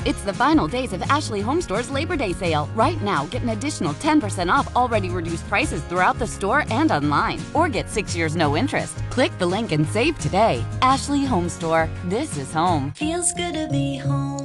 It's the final days of Ashley HomeStore's Labor Day sale. Right now, get an additional 10% off already reduced prices throughout the store and online. Or get 6 years no interest. Click the link and save today. Ashley HomeStore. This is home. Feels good to be home.